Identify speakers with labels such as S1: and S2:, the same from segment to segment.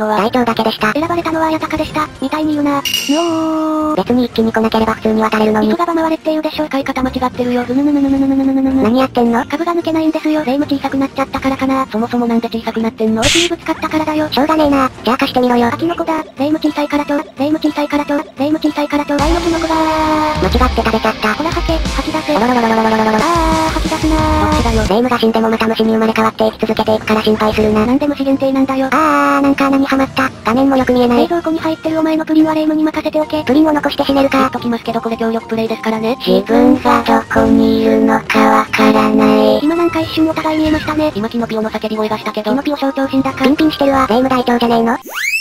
S1: のは隊長だけでした。選ばれたのは綾鷹でした。みたいに言うな。別に一気に来なければ普通に渡れるのに。急がば回れって言うでしょ。使い方間違ってるよ。何やってんの？株が抜けないんですよ。霊夢小さくなっちゃったからかな。そもそもなんで小さくなってんの？駅にぶつかったからだよ。しょうがねえな。じゃあ貸してみろよ。秋の子だ。霊夢小さいからちょ。霊夢小さいからちょ。霊夢小さいからちょ。ワイのキノコだー。間違って食べちゃった。ほら吐け。吐き出せ。吐き出すなー。どっちだよ。霊夢が死んでもまた虫に生まれ変わって生き続けていくから心配するな。なんで虫限定なんだよ。なんか穴にはまった。画面もよく見えない。冷蔵庫に入ってるお前のプリンは霊夢に任せておけ。プリンを残して死ねるか。言っときますけどこれ協力プレイですからね。自分がどこにいるのかわからない。今なんか一瞬お互い見えましたね。今キノピオの叫び声がしたけど。キノピオ象徴神だか。ピンピンしてるわ。霊夢隊長じゃねえの？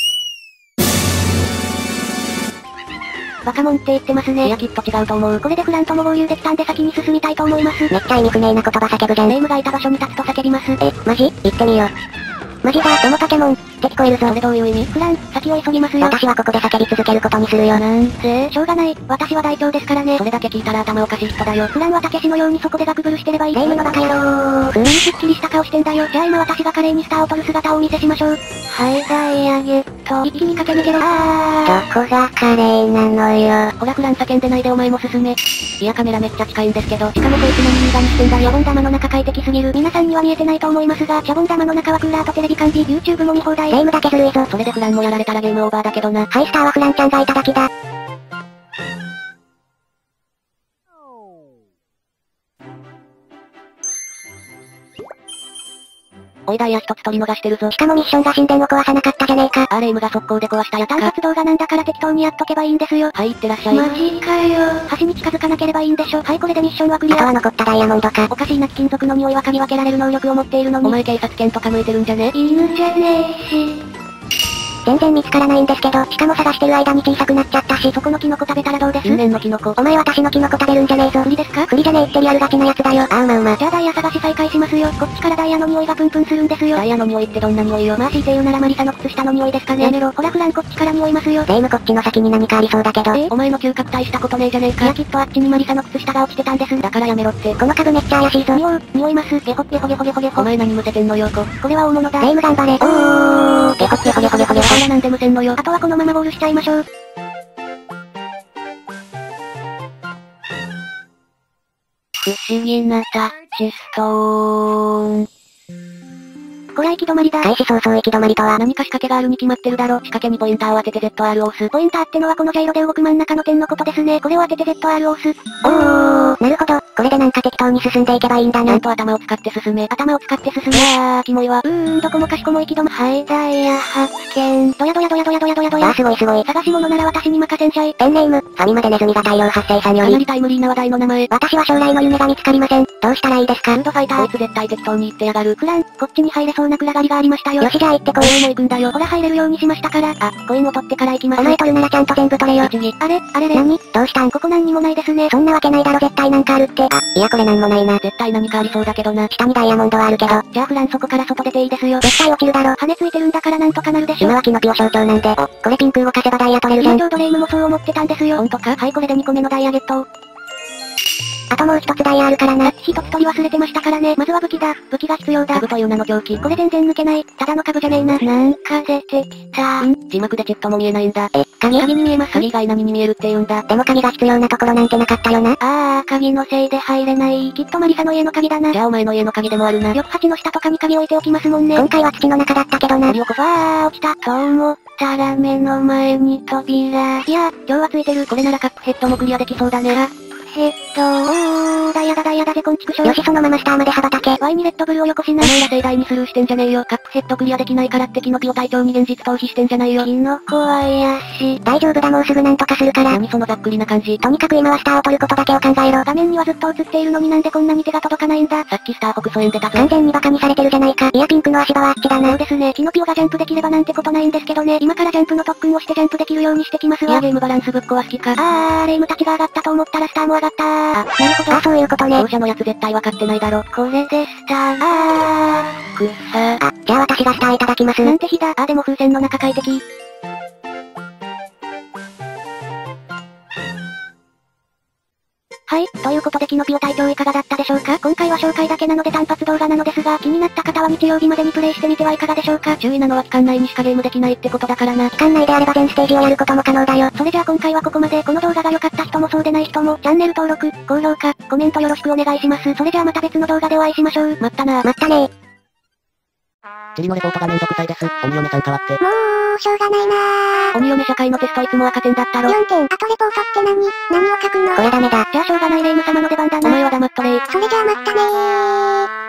S1: バカモンって言ってますね。いやきっと違うと思う。これでフランとも合流できたんで先に進みたいと思います。めっちゃ意味不明な言葉叫ぶじゃん。霊夢がいた場所に立つと叫びます。マジ？行ってみよう。マジだ、でもポケモンって聞こえるぞ。それどういう意味？フラン、先を急ぎますよ。私はここで叫び続けることにするよ。なんせ、しょうがない。私は隊長ですからね。それだけ聞いたら頭おかしい人だよ。フランはたけしのようにそこでガクブルしてればいい。霊夢のバカ野郎。何すっきりした顔してんだよ。じゃあ今私が華麗にスターを取る姿をお見せしましょう。はい、ダイヤゲット。一気に駆け抜けろ。どこが華麗なのよ。ほらフラン叫んでないでお前も進め。いやカメラめっちゃ近いんですけど。しかもこいつ何無駄にしてんだよ。シャボン玉の中快適すぎる。皆さんには見えてないと思いますが、シャボン玉の中はクーラーとテレビ完備。YouTube も見放題。霊夢だけずるいぞ。それでフランもやられたらゲームオーバーだけどな。ハイスターはフランちゃんがいただきだ。おいダイヤ一つ取り逃してるぞ。しかもミッションが神殿を壊さなかったじゃねえか。霊夢が速攻で壊したやつか。単発動画なんだから適当にやっとけばいいんですよ。はい、行ってらっしゃい。マジかよ。橋に近づかなければいいんでしょ。はい、これでミッションはクリア。あとは残ったダイヤモンドか。おかしいな貴金属の匂いは嗅ぎ分けられる能力を持っているのに。お前警察犬とか向いてるんじゃね？犬じゃねえし。全然見つからないんですけど、しかも探してる間に小さくなっちゃったし、そこのキノコ食べたらどうです？因縁のキノコ。お前私のキノコ食べるんじゃねえぞ。栗ですか？栗じゃねえってリアルガチなやつだよ。うま。じゃあダイヤ探し再開しますよ。こっちからダイヤの匂いがプンプンするんですよ。ダイヤの匂いってどんな匂いよ。まあ強いて言うならマリサの靴下の匂いですかね。やめろ。ほらフランこっちから匂いますよ。霊夢こっちの先に何かありそうだけど。お前の嗅覚大したことねえじゃねえか。いやきっとあっちにマリサの靴下が落ちてたんです。だからやめろって。この株めっちゃ怪しいぞ。匂います。ゲホゲホゲホゲホゲホ。お前何むせてんのよこれは大物だ。霊夢頑張れ。ゲホゲホゲホゲホゲホ。ほらなんでむせんのよ。あとはこのままゴールしちゃいましょう。不思議なタッチストーン。こりゃ行き止まりだ。開始早々行き止まりとは何か仕掛けがあるに決まってるだろ。仕掛けにポインターを当てて ZR を押す。ポインターってのはこのジャイロで動く真ん中の点のことですね。これを当てて ZR を押す。なるほど。これでなんか適当に進んでいけばいいんだな。ちゃんと頭を使って進め。頭を使って進め。キモいわ。どこもかしこも行き止ま。はい、ダイヤ発見。どやどやどやどやどやどやどや。すごい。探し物なら私に任せんしゃい。ペンネーム。ファミマでネズミが大量発生さんより。かなりタイムリーな話題の名前。私は将来の夢が見つかりません。どうしたらいいですか？フードファイター。こいつ絶対適当に言ってやがる。フラン、こっちに入れそうな暗がりがありましたよ。よしじゃあ行ってこい。もう行くんだよ。ほら入れるようにしましたから。コインを取ってから行きます。お前取るならちゃんと全部取れよ。あれ何？どうしたん？ここ何にもないですね。そんなわけないだろ絶対なんかあるって。いやこれなんもないな。絶対何かありそうだけどな。下にダイヤモンドはあるけど。じゃあフランそこから外出ていいですよ。絶対落ちるだろ。羽ついてるんだからなんとかなるでしょ。今はキノピオ象徴なんで。これピンク動かせばダイヤ取れるじゃん。今日ドレームもそう思ってたんですよ。ほんとか？はいこれで2個目のダイヤゲット。あともう一つダイヤあるからな。一つ取り忘れてましたからね。まずは武器だ。武器が必要だ。株という名の凶器。これ全然抜けない。ただの株じゃねえな。なんか出てきた。字幕でちっとも見えないんだ。鍵に見えます。鍵以外何に見えるって言うんだ。でも鍵が必要なところなんてなかったよな。鍵のせいで入れない。きっとマリサの家の鍵だな。じゃあお前の家の鍵でもあるな。緑鉢の下とかに鍵置いておきますもんね。今回は土の中だったけどな。落ちた。と思ったら目の前に扉。いや、今日はついてる。これならカップヘッドもクリアできそうだね。ダイヤだぜこんちくしょう。よしそのまま下まで羽ばたけ。ワイにレッドブルをよこしな。お前ら盛大にスルーしてんじゃねえよ。カップヘッドクリアできないからってキノピオ隊長に現実逃避してんじゃないよ。キノコは怪しい。大丈夫だもうすぐなんとかするから。何そのざっくりな感じ。とにかく今はスターを取ることだけを考えろ。画面にはずっと映っているのになんでこんなに手が届かないんだ。さっきスター国疎遠出たぞ。完全にバカにされてるじゃないか。いやピンクの足場はあっちだな。そうですね。キノピオがジャンプできればなんてことないんですけどね。今からジャンプの特訓をしてジャンプできるようにしてきますわ。いやゲームバランスぶっ壊す気か。霊夢たちが上がったと思ったらスターも上がったなるほど。そういうことね。同社のやつ絶対分かってないだろ。これでスター。くっさ。じゃあ私がスターいただきます。なんて日だ。でも風船の中快適。 はい、ということでキノピオ隊長いかがだったでしょうか？今回は紹介だけなので単発動画なのですが、気になった方は日曜日までにプレイしてみてはいかがでしょうか？注意なのは期間内にしかゲームできないってことだからな。期間内であれば全ステージをやることも可能だよ。それじゃあ今回はここまで。この動画が良かった人もそうでない人も、チャンネル登録、高評価、コメントよろしくお願いします。それじゃあまた別の動画でお会いしましょう。まったな。まったねー。
S2: チリのレポートがめんどくさいです。鬼嫁さん代わって。
S3: もう、しょうがないなー。
S1: 鬼嫁社会のテストいつも赤点だったろ。
S3: 4点。あとレポートって何を書くの？
S1: これダメだ。じゃあしょうがないレイム様の出番だな。お前は黙っとれー。
S3: それじゃあまったねー。